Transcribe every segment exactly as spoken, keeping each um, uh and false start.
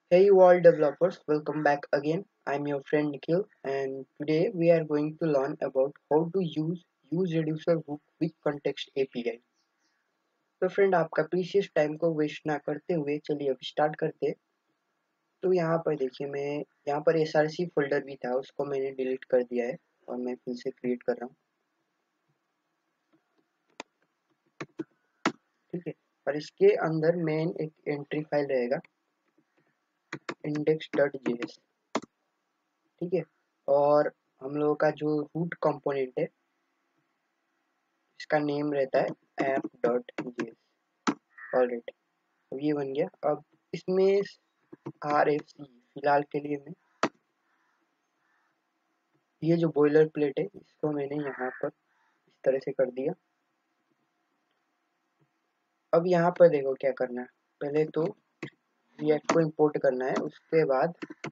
Hey you all developers, welcome back again. I'm your friend Nikhil and today we are going to learn about how to use use reducer hook with context A P I. तो friend आपका precious time को waste ना करते हुए चलिए अब start करते हैं। तो यहाँ पर देखिए मैं यहाँ पर एस आर सी फोल्डर भी था उसको मैंने डिलीट कर दिया है और मैं फिर से क्रिएट कर रहा हूँ। ठीक है, और इसके अंदर मेन एक एंट्री फाइल रहेगा इंडेक्स डॉट जे एस। ठीक है, और हम लोगों का जो रूट कंपोनेंट है इसका नेम रहता है app dot J S. Alright, अब ये बन गया। अब इसमें आर एफ सी फिलहाल के लिए मैं ये जो बॉयलर प्लेट है इसको मैंने यहाँ पर इस तरह से कर दिया। अब यहाँ पर देखो क्या करना है, पहले तो रिएक्ट को इंपोर्ट करना है, उसके बाद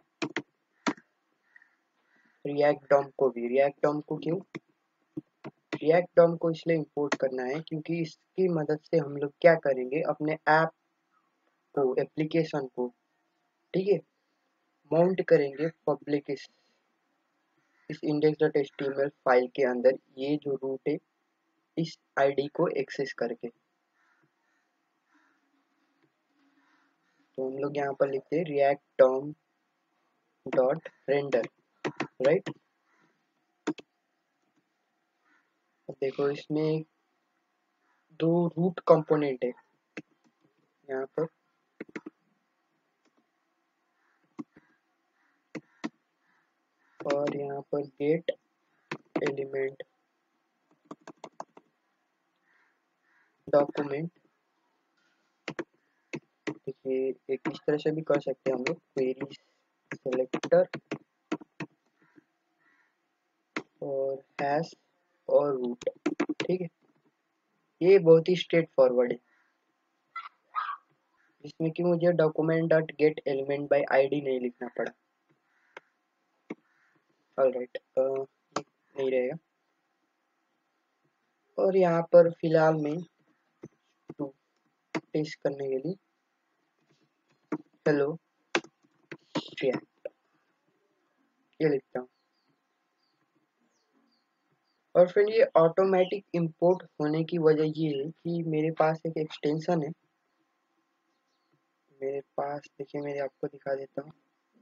रिएक्ट डॉम को भी। रिएक्ट डॉम को क्यों रिएक्ट डॉम को इसलिए इंपोर्ट करना है क्योंकि इसकी मदद से हम लोग क्या करेंगे, अपने ऐप को एप्लीकेशन को ठीक है माउंट करेंगे पब्लिक इस, इस index dot H T M L file के अंदर, ये जो रूट है इस आईडी को एक्सेस करके। तो हम लोग यहाँ पर लिखते हैं React DOM dot render, right. देखो इसमें दो रूट कंपोनेंट है यहाँ पर, और यहाँ पर गेट एलिमेंट डॉक्यूमेंट। देखिए एक इस तरह से भी कर सकते हैं हम लोग, क्वेरी सेलेक्टर और हैश और रूट। ठीक है, ये बहुत ही स्ट्रेट फॉरवर्ड है, जिसमें कि मुझे document dot get element by ID नहीं लिखना पड़ा। ऑलराइट, नहीं रहेगा। और यहाँ पर फिलहाल में टू टेस्ट करने के लिए हेलो रिएक्ट ये लिखता हूँ। और फिर ये ऑटोमेटिक इंपोर्ट होने की वजह ये है कि मेरे पास एक एक्सटेंशन है, मेरे पास देखिए मैं आपको दिखा देता हूँ,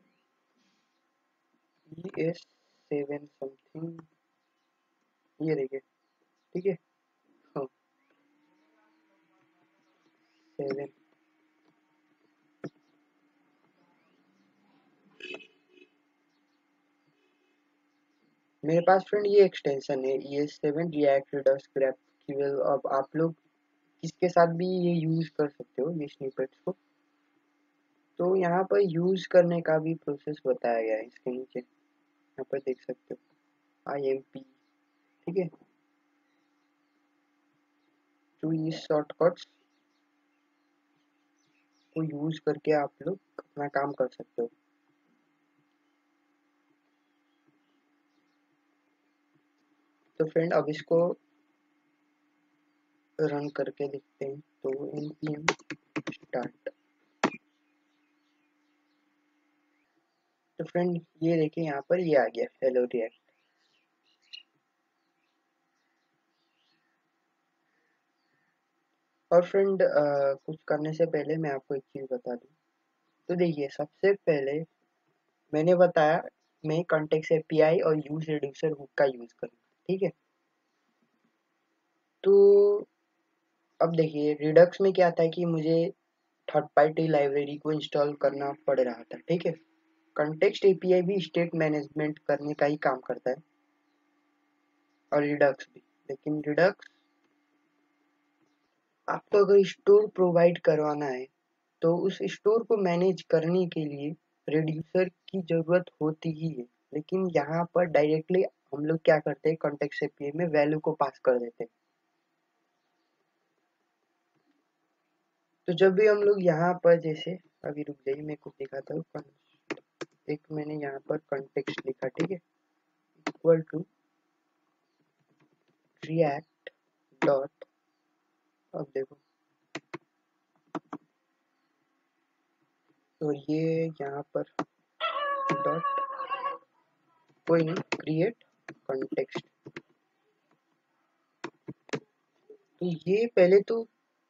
ई एस सेवन समथिंग, ये देखिए। ठीक है, हाँ सेवन। मेरे पास फ्रेंड ये एक्सटेंशन है E S seven React Redux GraphQL. अब आप लोग इसके साथ भी ये यूज कर सकते हो ये स्निपेट्स को। तो यहाँ पर यूज करने का भी प्रोसेस बताया गया है इसके नीचे, यहाँ पर देख सकते हो आई एम पी। ठीक है, तो ये शॉर्टकट्स को यूज करके आप लोग अपना काम कर सकते हो। तो फ्रेंड अब इसको रन करके देखते हैं। तो npm start। तो फ्रेंड ये देखिए यहाँ पर ये आ गया हेलो रिएक्ट। और फ्रेंड कुछ करने से पहले मैं आपको एक चीज बता दूं। तो देखिए सबसे पहले मैंने बताया मैं कॉन्टेक्स्ट एपीआई और यूज रिड्यूसर हुक का यूज करूँ। ठीक है, तो अब देखिए रिडक्स में क्या था कि मुझे थर्ड पार्टी लाइब्रेरी को इंस्टॉल करना पड़ रहा था। ठीक है, कॉन्टेक्स्ट एपीआई भी स्टेट मैनेजमेंट करने का ही काम करता है और रिडक्स भी, लेकिन रिडक्स आपको अगर स्टोर प्रोवाइड करवाना है तो उस स्टोर को मैनेज करने के लिए रिड्यूसर की जरूरत होती ही है। लेकिन यहाँ पर डायरेक्टली हम लोग क्या करते हैं, कॉन्टेक्स्ट एपीआई में वैल्यू को पास कर देते हैं। तो जब भी हम लोग यहाँ पर जैसे अभी रुक जाइए मैं कुछ दिखाता हूँ। एक मैंने यहाँ पर कॉन्टेक्स्ट लिखा, ठीक है, इक्वल टू रिएक्ट डॉट, अब देखो तो ये यहाँ पर डॉट कोई नहीं, क्रिएट कॉन्टेक्स्ट। तो ये पहले तो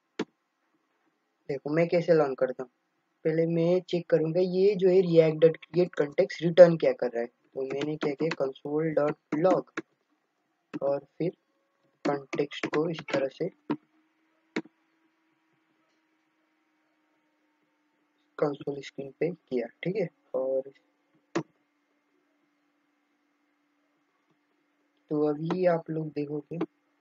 देखो मैं कैसे लॉन्च करता हूँ। पहले मैं चेक करूंगा ये जो है React dot create context return क्या कर रहा है। तो मैंने क्या किया, कंसोल डॉट लॉग और फिर कॉन्टेक्स्ट को इस तरह से कंसोल स्क्रीन पे किया, ठीक है। और तो अभी आप लोग देखोगे,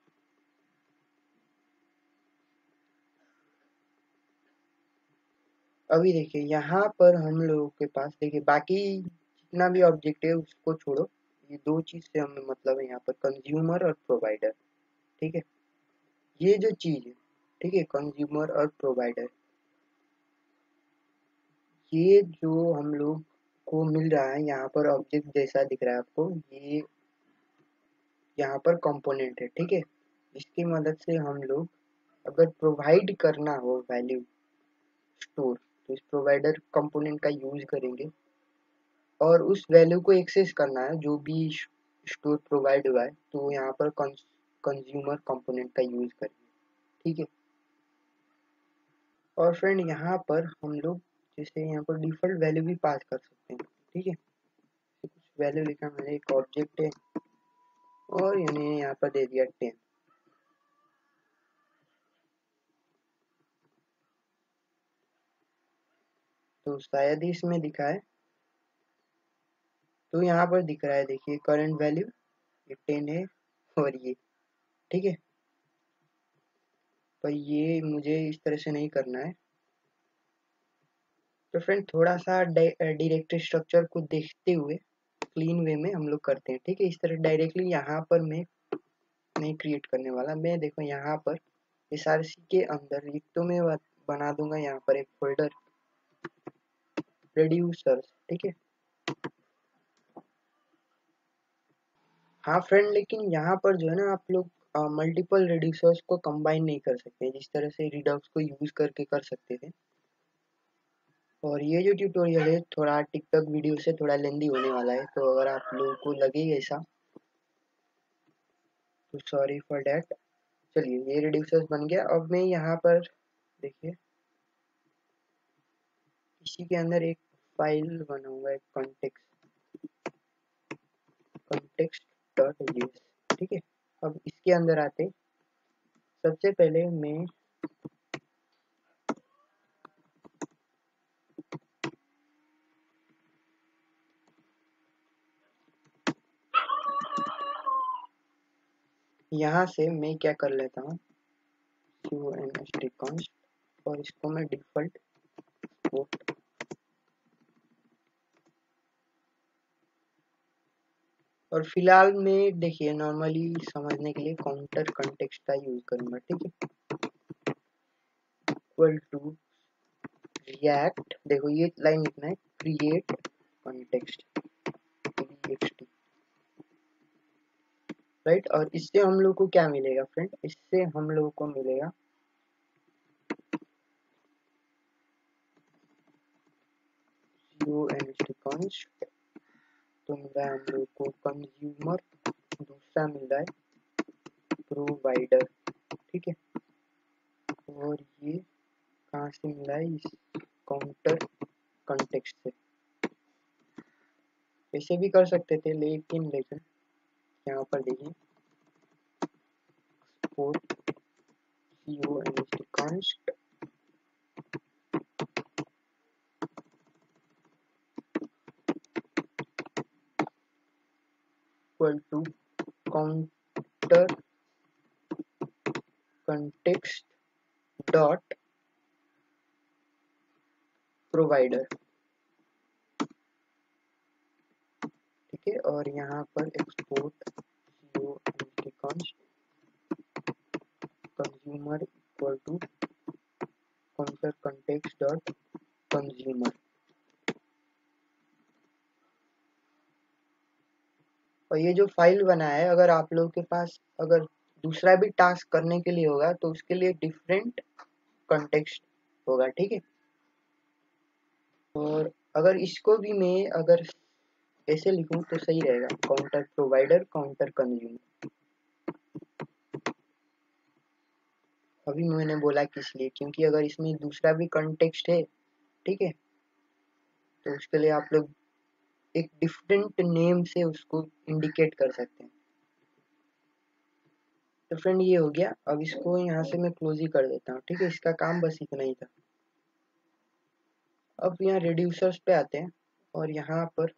अभी देखिए यहाँ पर हम लोगों के पास देखिए बाकी जितना भी ऑब्जेक्ट है उसको छोड़ो, ये दो चीज से हमें मतलब है यहाँ पर कंज्यूमर और प्रोवाइडर, ठीक है। ये जो चीज है, ठीक है, कंज्यूमर और प्रोवाइडर, ये जो हम लोग को मिल रहा है यहाँ पर ऑब्जेक्ट जैसा दिख रहा है आपको, ये यहाँ पर कंपोनेंट है, ठीक है। इसकी मदद से हम लोग अगर प्रोवाइड करना हो वैल्यू स्टोर, तो इस प्रोवाइडर कंपोनेंट का यूज करेंगे और उस वैल्यू को एक्सेस करना है जो भी स्टोर प्रोवाइड हुआ है, तो यहाँ पर कंज्यूमर कंपोनेंट का यूज करेंगे, ठीक है। और फ्रेंड यहाँ पर हम लोग जैसे यहाँ पर डिफॉल्ट वैल्यू भी पास कर सकते हैं, ठीक है। तो कुछ वैल्यू लिखा मैंने, एक ऑब्जेक्ट है और मैंने यहाँ पर दे दिया टेन। तो शायद ही इसमें दिखा है, तो यहाँ पर दिख रहा है देखिए करंट वैल्यू ये टेन है और ये, ठीक है। पर ये मुझे इस तरह से नहीं करना है। तो फ्रेंड थोड़ा सा डायरेक्टरी स्ट्रक्चर को देखते हुए क्लीन वे में हम लोग करते हैं, ठीक है। इस तरह डायरेक्टली यहाँ पर मैं नहीं क्रिएट करने वाला। मैं देखो यहाँ पर एस आर सी के अंदर एक तो मैं बना दूंगा यहाँ पर एक फोल्डर रेड्यूसर्स, ठीक है। हाँ फ्रेंड, लेकिन यहाँ पर जो है ना आप लोग मल्टीपल रेड्यूसर्स को कंबाइन नहीं कर सकते जिस तरह से रिडक्स को यूज करके कर सकते थे। और ये जो ट्यूटोरियल है थोड़ा टिकटॉक वीडियो से थोड़ा लेंदी होने वाला है, तो अगर आप लोगों को लगे ऐसा तो सॉरी फॉर डैट। चलिए ये रेड्यूसर्स बन गया। अब मैं यहाँ पर देखिए इसी के अंदर एक फाइल बना हुआ है कॉन्टेक्स्ट कॉन्टेक्स्ट डॉट जेएस, ठीक है। अब इसके अंदर आते सबसे पहले मैं यहाँ से मैं क्या कर लेता हूँ, const और इसको मैं डिफॉल्ट पोर्ट और फिलहाल में देखिए नॉर्मली समझने के लिए काउंटर कॉन्टेक्स्ट का यूज करूंगा, ठीक है। इक्वल टू रिएक्ट, देखो ये लाइन लिखना है क्रिएट कॉन्टेक्स्ट टेक्स्ट, राइट। और इससे हम लोग को क्या मिलेगा फ्रेंड, इससे हम लोग को मिलेगा const, तो मिल रहा है हम लोग को कंज्यूमर, दूसरा मिल रहा है प्रोवाइडर, ठीक है। और ये कहाँ से मिला है, इस काउंटर कॉन्टेक्स्ट से। ऐसे भी कर सकते थे लेकिन लेकिन यहाँ पर देखिए export const equal to counter context dot provider, ठीक है। और यहाँ पर export const consumer equal to counter context dot consumer. और ये जो फाइल बना है, अगर आप लोगों के पास अगर दूसरा भी टास्क करने के लिए होगा तो उसके लिए डिफरेंट कॉन्टेक्स्ट होगा, ठीक है। और अगर इसको भी मैं अगर ऐसे लिखूं तो सही रहेगा, काउंटर प्रोवाइडर काउंटर कंज्यूमर। अभी मैंने बोला किस लिए, क्योंकि अगर इसमें दूसरा भी कॉन्टेक्स्ट है, ठीक है, तो उसके लिए आप लोग एक डिफरेंट नेम से उसको इंडिकेट कर सकते हैं। तो फ्रेंड ये हो गया। अब इसको यहाँ से मैं क्लोज ही कर देता हूँ, ठीक है, इसका काम बस इतना ही था। अब यहाँ रिड्यूसर्स पे आते हैं और यहाँ पर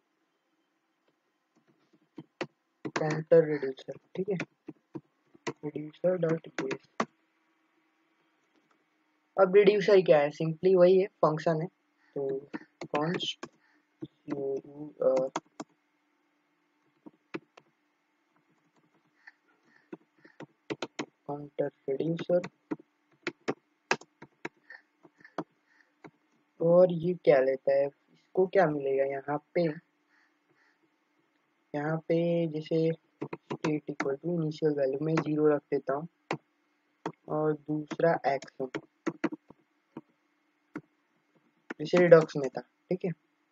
काउंटर रिड्यूसर, ठीक है, रिड्यूसर डॉट केस। अब रिड्यूसर क्या है, सिंपली वही है, फंक्शन है। तो कॉन्स्ट काउंटर रिड्यूसर, और ये क्या लेता है, इसको क्या मिलेगा यहाँ पे, यहाँ पे जैसे state equal to initial value में जीरो रख देता हूँ, और दूसरा एक्शन जैसे रिडॉक्स में था, ठीक है,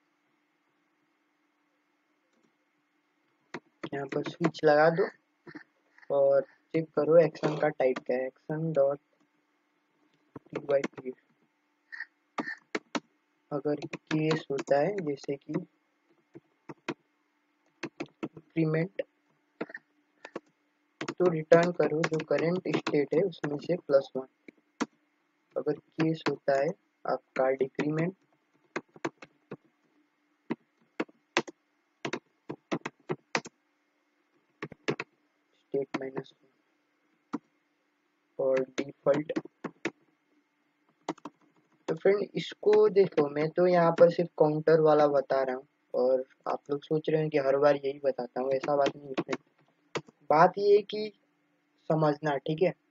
यहाँ पर स्विच लगा दो और चेक करो एक्शन का टाइप क्या है, action dot T by T. अगर केस होता है जैसे कि इंक्रीमेंट, तो रिटर्न करो जो करंट स्टेट है उसमें से प्लस वन। अगर केस होता है आपका डिक्रीमेंट, स्टेट माइनस वन, और डिफॉल्ट। तो फ्रेंड इसको देखो, मैं तो यहाँ पर सिर्फ काउंटर वाला बता रहा हूँ, और आप लोग सोच रहे हैं कि हर बार यही बताता हूँ, ऐसा बात नहीं है। बात ये है कि समझना, ठीक है,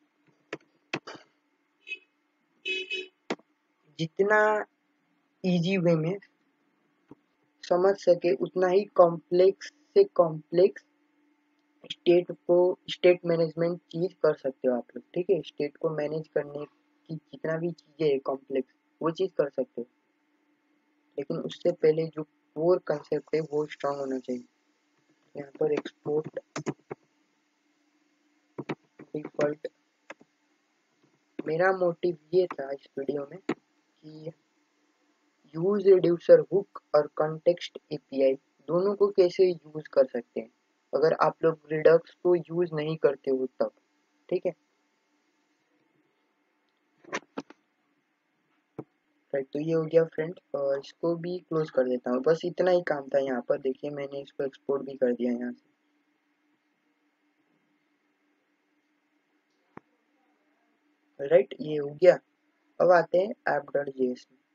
जितना इजी वे में समझ सके उतना ही कॉम्प्लेक्स से कॉम्प्लेक्स स्टेट को स्टेट मैनेजमेंट चीज कर सकते हो आप लोग, ठीक है। स्टेट को मैनेज करने की जितना भी चीजें है कॉम्प्लेक्स, वो चीज कर सकते हो, लेकिन उससे पहले जो कोर कंसेप्ट है वो स्ट्रांग होना चाहिए। यहाँ पर एक्सपोर्ट डिफॉल्ट, मेरा मोटिव ये था इस वीडियो में कि यूज रिड्यूसर हुक और कॉन्टेक्स्ट एपीआई दोनों को कैसे यूज कर सकते हैं अगर आप लोग रिडक्स को यूज नहीं करते हो तब, ठीक है। राइट, तो ये हो गया फ्रेंड, और इसको भी क्लोज कर देता हूँ। बस इतना ही काम था यहाँ पर, देखिए मैंने इसको एक्सपोर्ट भी कर दिया यहाँ से। राइट, ये हो गया। अब आते हैं ऐप डॉट जेएस में।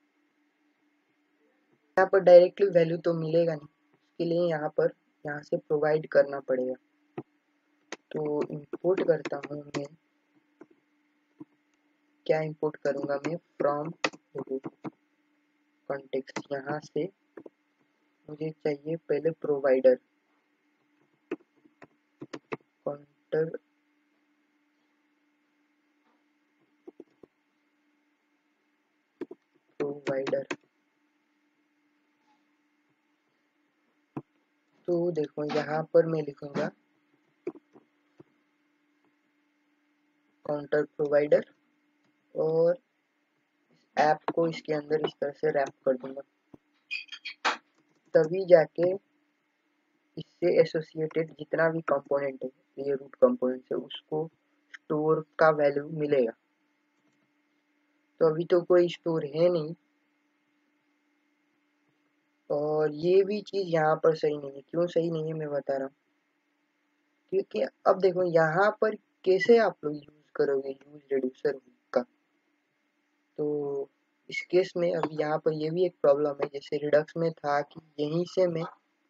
यहाँ पर डायरेक्टली वैल्यू तो मिलेगा नहीं, इसके लिए यहाँ पर यहाँ से प्रोवाइड करना पड़ेगा। तो इंपोर्ट करता हूँ मैं, क्या इंपोर्ट करूँगा मैं, फ्रॉम कॉन्टेक्स्ट। यहाँ से मुझे चाहिए पहले प्रोवाइडर, काउंटर प्रोवाइडर। तो देखो यहाँ पर मैं लिखूंगा काउंटर प्रोवाइडर, और ऐप को इसके अंदर इस तरह से रैप कर दूंगा, तभी जाके इससे एसोसिएटेड जितना भी कंपोनेंट है, ये रूट कंपोनेंट है, उसको स्टोर का वैल्यू मिलेगा। तो अभी तो कोई स्टोर है नहीं, और ये भी चीज यहाँ पर सही नहीं है। क्यों सही नहीं है मैं बता रहा हूँ, क्योंकि अब देखो यहाँ पर कैसे आप लोग यूज करोगे यूज रिड्यूसर का। तो इस केस में अब यहाँ पर ये भी एक प्रॉब्लम है, जैसे रिडक्स में था कि यहीं से मैं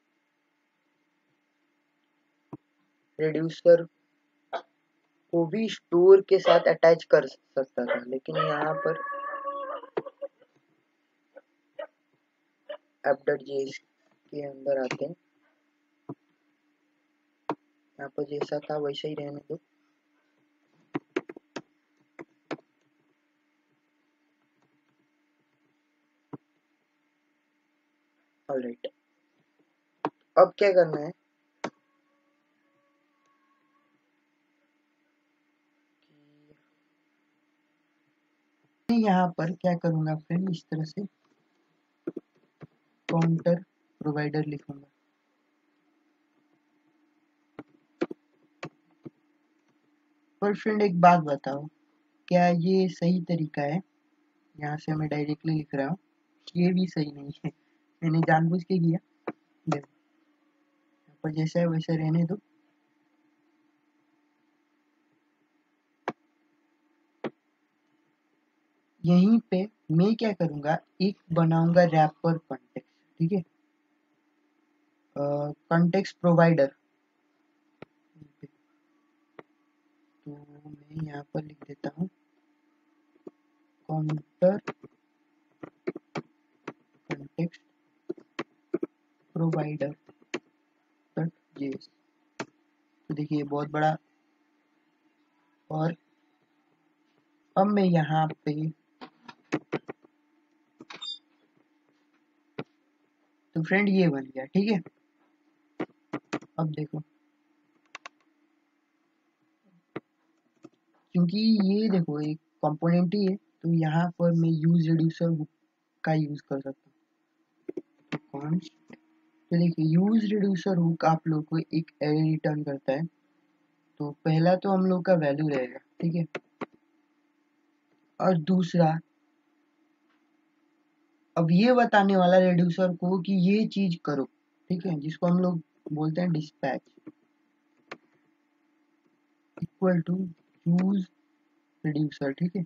रिड्यूसर को भी स्टोर के साथ अटैच कर सकता था, लेकिन यहाँ पर app.js के अंदर आते हैं, यहाँ पर जैसा था वैसा ही रहने दो। ऑलराइट, अब क्या करना है कि यहाँ पर क्या करूँगा फ्रेंड, इस तरह से काउंटर प्रोवाइडर लिखूंगा। पर फ्रेंड एक बात बताओ, क्या ये सही तरीका है? यहाँ से मैं डायरेक्टली लिख रहा हूँ, ये भी सही नहीं है, मैंने जानबूझ के किया। देखो यहाँ पर जैसा है वैसे रहने दो। यहीं पे मैं क्या करूँगा, एक बनाऊंगा रैपर कॉन्टेक्स्ट, ठीक है, कॉन्टेक्स्ट प्रोवाइडर। तो मैं यहाँ पर लिख देता हूँ counter context provider dot JS. तो देखिए बहुत बड़ा। और अब मैं यहाँ पे तो फ्रेंड ये बन गया, ठीक है। अब देखो, क्योंकि ये देखो एक कंपोनेंट ही है, तो यहाँ पर मैं यूज रिड्यूसर हुक का यूज कर सकता हूँ। कौन तो देखिए यूज रिड्यूसर हुक आप लोग को एक एरे रिटर्न करता है। तो पहला तो हम लोग का वैल्यू रहेगा, ठीक है, और दूसरा अब ये बताने वाला रिड्यूसर को कि ये चीज करो, ठीक है, जिसको हम लोग बोलते हैं dispatch equal to use reducer, ठीक है।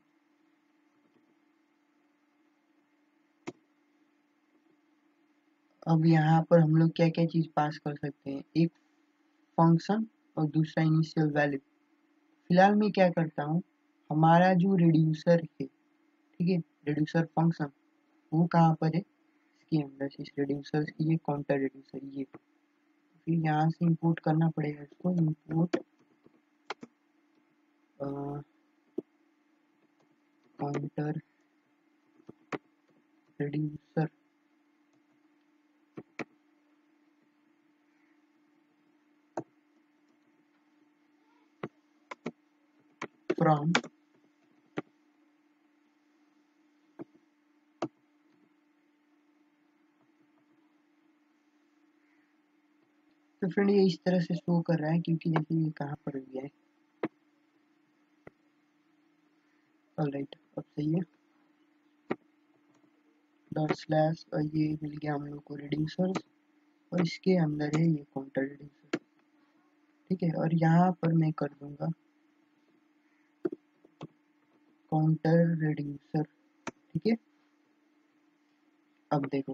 अब यहाँ पर हम लोग क्या क्या चीज पास कर सकते हैं, एक फंक्शन और दूसरा इनिशियल वैल्यू। फिलहाल मैं क्या करता हूँ, हमारा जो रिड्यूसर है, ठीक है, रिड्यूसर फंक्शन वो कहाँ पर है, इसके अंदर इस रिड्यूसर की ये काउंटर रिड्यूसर ये, फिर यहाँ से इंपोर्ट करना पड़ेगा इसको, इंपोर्ट काउंटर रिड्यूसर फ्रॉम तो फ्रेंड ये इस तरह से शो कर रहा है, क्योंकि देखिए ये कहाँ पर गया है। ऑलराइट, अब सही है। डॉट स्लैश और ये मिल गया हम लोग को रिड्यूसर, और इसके अंदर है ये काउंटर रिड्यूसर, ठीक है। और यहाँ पर मैं कर दूंगा काउंटर रिड्यूसर, ठीक है। अब देखो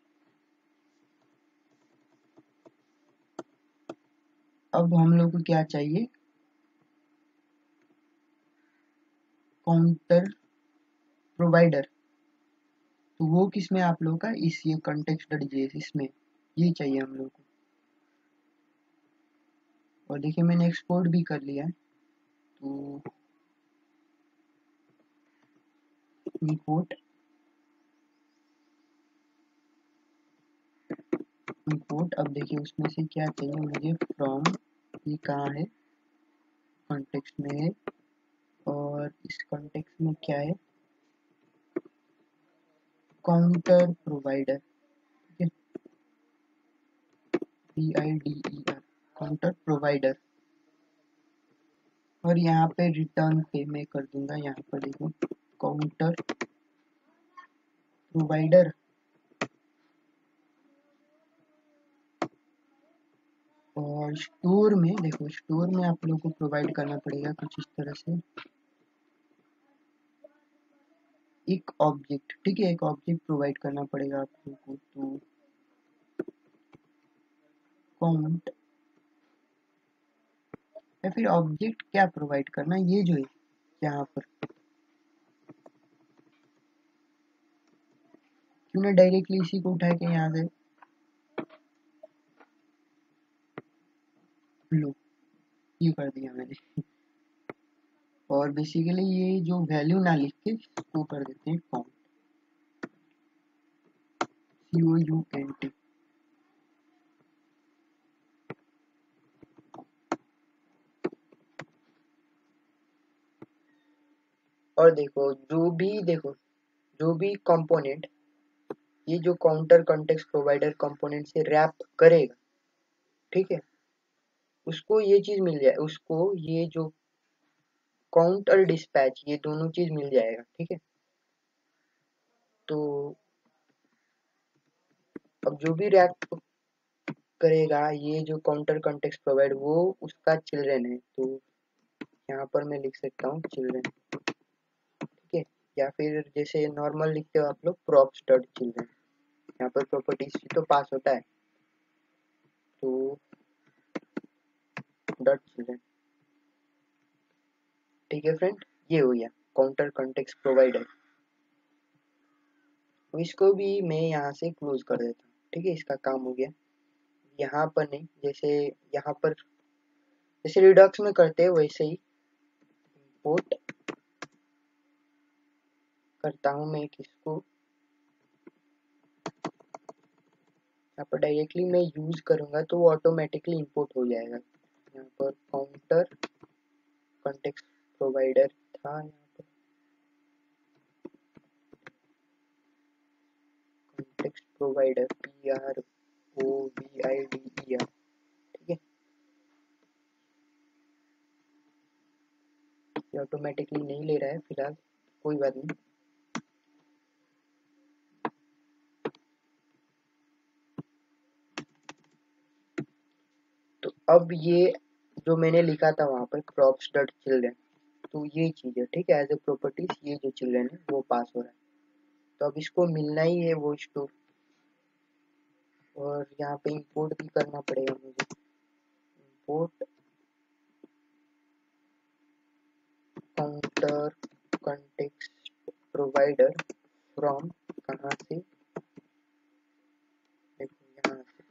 अब हम लोग को क्या चाहिए, काउंटर प्रोवाइडर। तो वो किस में आप लोग का, इस ये कॉन्टेक्स्ट डॉट जेएस इसमें ये चाहिए हम लोग को। और देखिए मैंने एक्सपोर्ट भी कर लिया है। तो इंपोर्ट इंपोर्ट अब देखिए उसमें से क्या चाहिए मुझे, फ्रॉम, ये कहाँ है, कॉन्टेक्स्ट में है, और इस कॉन्टेक्स्ट में क्या है, काउंटर प्रोवाइडर, ठीक है, P I D E R, counter provider. और यहाँ पे रिटर्न पे मैं कर दूंगा, यहाँ पर देखो काउंटर प्रोवाइडर, और स्टोर में देखो, स्टोर में आप लोगों को प्रोवाइड करना पड़ेगा कुछ इस तरह से एक ऑब्जेक्ट, ठीक है, एक ऑब्जेक्ट प्रोवाइड करना पड़ेगा आप लोगों को। तो काउंट या फिर ऑब्जेक्ट क्या प्रोवाइड करना, ये जो है यहाँ पर, क्यों ना डायरेक्टली इसी को उठा के यहाँ से लो, ये कर दिया मैंने। और बेसिकली ये जो वैल्यू ना लिख के इसको कर देते हैं count, C O U N T. और देखो जो भी देखो जो भी कंपोनेंट ये जो काउंटर कॉन्टेक्स्ट प्रोवाइडर कंपोनेंट से रैप करेगा, ठीक है, उसको ये चीज मिल जाए, उसको ये जो काउंट और डिस्पैच ये दोनों चीज मिल जाएगा, ठीक है। तो अब जो भी रैप करेगा ये जो काउंटर कॉन्टेक्स्ट प्रोवाइड वो उसका चिल्ड्रन है, तो यहाँ पर मैं लिख सकता हूँ चिल्ड्रन, ठीक है। या फिर जैसे नॉर्मल लिखते हो आप लोग प्रॉप्स डॉट चिल्ड्रन, यहाँ पर प्रॉपर्टीज तो पास होता है, तो डॉट चिल्ड्रन, ठीक है फ्रेंड, ये हो गया काउंटर कॉन्टेक्स्ट प्रोवाइडर। इसको भी मैं यहाँ से क्लोज कर देता हूँ, ठीक है, इसका काम हो गया। यहाँ पर नहीं, जैसे यहाँ पर जैसे रिडक्स में करते हैं वैसे ही इंपोर्ट करता हूँ मैं किसको, यहाँ पर डायरेक्टली मैं यूज करूंगा तो वो ऑटोमेटिकली इंपोर्ट हो जाएगा। यहाँ पर काउंटर कॉन्टेक्स्ट प्रोवाइडर था, यहाँ पर context provider P R O V I D E R, ठीक है, ये ऑटोमेटिकली नहीं ले रहा है फिलहाल, कोई बात नहीं। तो अब ये जो मैंने लिखा था वहां पर क्रॉप्स डॉट चिल्ड्रन, तो ये चीज है, ठीक है, एज ए प्रॉपर्टीज ये जो चिल्ड्रन है वो पास हो रहा है, तो अब इसको मिलना ही है वो स्टोर, और यहाँ पे इंपोर्ट भी करना पड़ेगा मुझे, import counter context provider from, कहाँ से, देखो यहाँ से,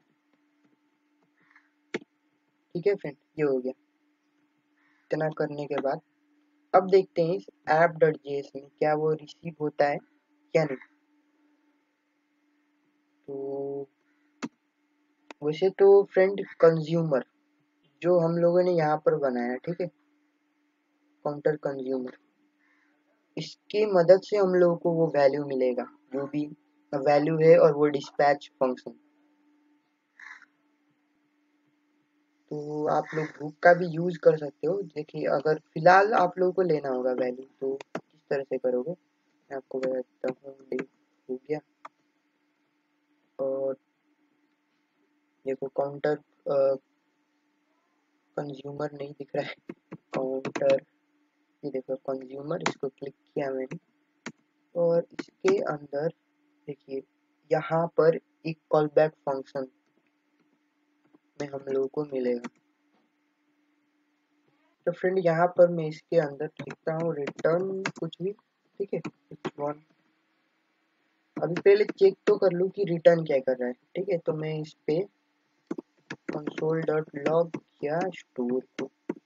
ठीक है फ्रेंड, ये हो गया। इतना करने के बाद अब देखते हैं इस ऐप डॉट जेएस में क्या वो रिसीव होता है क्या नहीं। तो वैसे तो फ्रेंड कंज्यूमर जो हम लोगों ने यहाँ पर बनाया, ठीक है, काउंटर कंज्यूमर, इसकी मदद से हम लोगों को वो वैल्यू मिलेगा जो भी वैल्यू है, और वो डिस्पैच फंक्शन। तो आप लोग बुक का भी यूज कर सकते हो, देखिए अगर फिलहाल आप लोगों को लेना होगा वैल्यू तो किस तरह से करोगे मैं आपको बताता हूँ। डिफ हो गया, और देखो काउंटर कंज्यूमर नहीं दिख रहा है, काउंटर, ये देखो कंज्यूमर, इसको क्लिक किया मैंने, और इसके अंदर देखिए यहाँ पर एक कॉल बैक फंक्शन में हम लोगों को मिलेगा। तो फ्रेंड यहाँ पर मैं इसके अंदर लिखता हूँ रिटर्न कुछ भी, ठीक है, कुछ वन, अभी पहले चेक तो कर लूँ कि रिटर्न क्या कर रहा है, ठीक है, तो मैं इस पे कंसोल डॉट लॉग किया स्टोर को।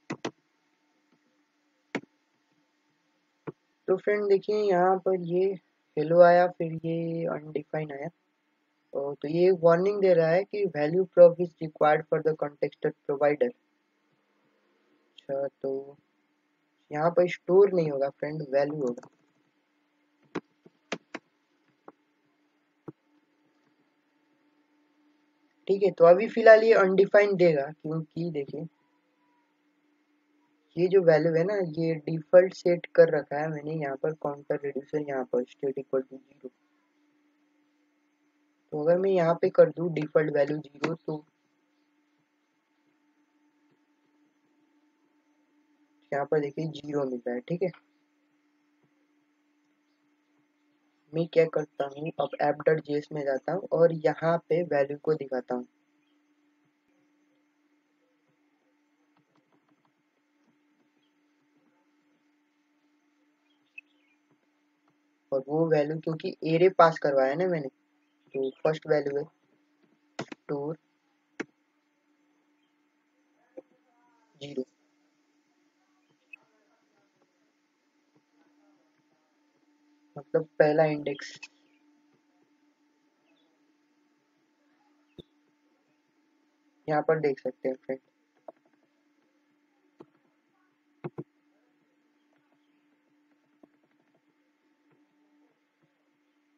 तो फ्रेंड देखिए यहाँ पर ये हेलो आया, फिर ये अनडिफाइन आया, और तो ये वार्निंग दे रहा है कि value prop is required for the context provider. अच्छा, तो यहाँ पर स्टोर नहीं होगा फ्रेंड, वैल्यू होगा, ठीक है। तो अभी फिलहाल ये अनडिफाइंड देगा, क्योंकि देखिए ये जो वैल्यू है ना ये डिफॉल्ट सेट कर रखा है मैंने यहाँ पर, काउंटर रिड्यूसर यहाँ पर स्टेट इक्वल टू जीरो। तो अगर मैं यहाँ पे कर दूँ डिफॉल्ट वैल्यू जीरो, तो यहाँ पर देखिए जीरो मिल रहा है, ठीक है। मैं क्या करता हूँ अब ऐप डॉट जेएस में जाता हूँ और यहाँ पे वैल्यू को दिखाता हूँ, और वो वैल्यू क्योंकि एरे पास करवाया ना मैंने, तो फर्स्ट वैल्यू है स्टोर जीरो, मतलब पहला इंडेक्स। यहाँ पर देख सकते हैं फ्रेंड,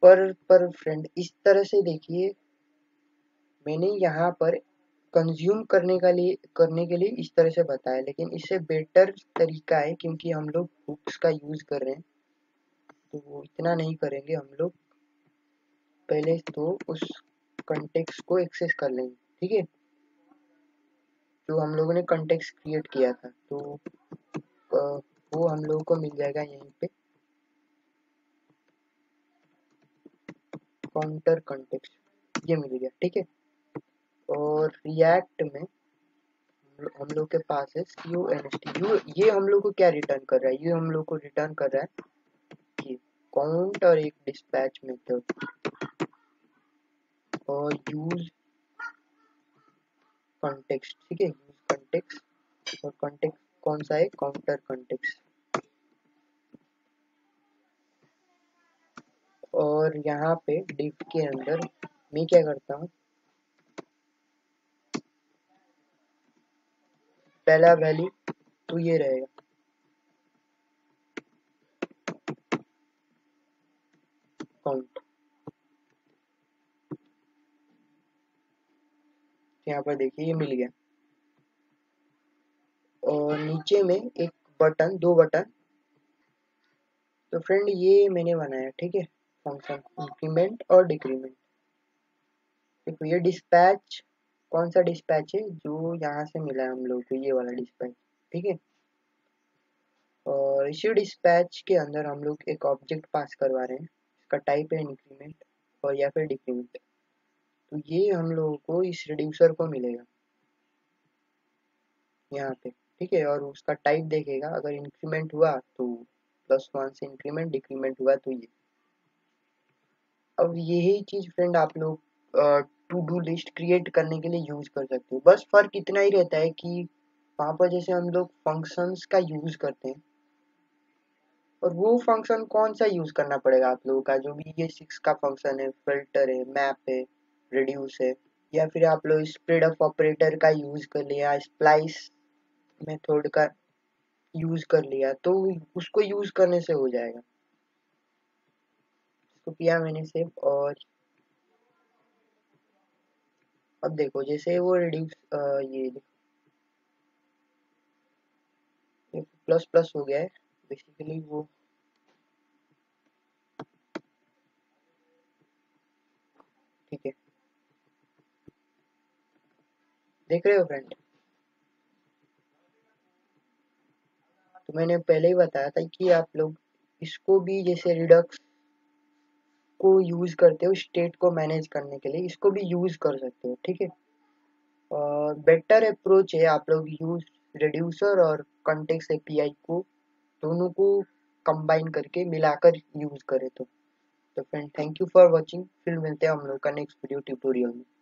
पर पर फ्रेंड इस तरह से देखिए, मैंने यहाँ पर कंज्यूम करने का लिए करने के लिए इस तरह से बताया, लेकिन इससे बेटर तरीका है, क्योंकि हम लोग हुक्स का यूज कर रहे हैं तो वो इतना नहीं करेंगे हम लोग। पहले तो उस कंटेक्स्ट को एक्सेस कर लेंगे, ठीक है, जो हम लोगों ने कंटेक्स्ट क्रिएट किया था, तो वो हम लोगों को मिल जाएगा यहीं पे, काउंटर कंटेक्स्ट, ये मिल गया, ठीक है। और रिएक्ट में हम लोग के पास है C O N S T, यू ये हम लोग को क्या रिटर्न कर रहा है, ये हम लोग को रिटर्न कर रहा है कि काउंट और एक डिस्पैच मेथड और यूज कंटेक्स्ट, ठीक है, यूज कंटेक्स्ट, और कंटेक्स्ट कौन सा है, काउंटर कंटेक्स्ट। और यहाँ पे डिफ के अंदर मैं क्या करता हूँ, पहला वैल्यू तो ये रहेगा, काउंट, यहाँ पर देखिए ये मिल गया। और नीचे में एक बटन, दो बटन, तो फ्रेंड ये मैंने बनाया, ठीक है, फंक्शन इंक्रीमेंट और डिक्रीमेंट। देखो ये डिस्पैच, कौन सा डिस्पैच है, जो यहाँ से मिला है हम लोग को, ये वाला डिस्पैच, ठीक है। और इसी डिस्पैच के अंदर हम लोग एक ऑब्जेक्ट पास करवा रहे हैं, इसका टाइप है इंक्रीमेंट और या फिर डिक्रीमेंट, तो ये हम लोगों को इस रिड्यूसर को मिलेगा यहाँ पे, ठीक है। और उसका टाइप देखेगा, अगर इंक्रीमेंट हुआ तो प्लस वन से इंक्रीमेंट, डिक्रीमेंट हुआ तो ये। अब यही चीज फ्रेंड आप लोग टू डू लिस्ट क्रिएट करने के लिए यूज कर सकते हो, बस फर्क इतना ही रहता है कि वहाँ पर जैसे हम लोग फंक्शंस का यूज करते हैं, और वो फंक्शन कौन सा यूज करना पड़ेगा आप लोगों का, जो भी ये सिक्स का फंक्शन है, फिल्टर है, मैप है, रिड्यूस है, या फिर आप लोग स्प्रेड ऑफ ऑपरेटर का यूज कर लिया, स्प्लाइस मेथड का यूज कर लिया, तो उसको यूज करने से हो जाएगा। तो किया मैंने सेव, और अब देखो जैसे वो रिड्यूस, ये प्लस प्लस हो गया है बेसिकली वो, ठीक है, देख रहे हो फ्रेंड। तो मैंने पहले ही बताया था कि आप लोग इसको भी जैसे रिडक्स को यूज करते हो स्टेट को मैनेज करने के लिए, इसको भी यूज कर सकते हो, ठीक है। और बेटर अप्रोच है आप लोग यूज रिड्यूसर और कॉन्टेक्स्ट एपीआई को, दोनों को कंबाइन करके मिलाकर यूज करें तो। तो friend thank you for watching, फिर मिलते हैं हम लोग का नेक्स्ट वीडियो ट्यूटोरियल में।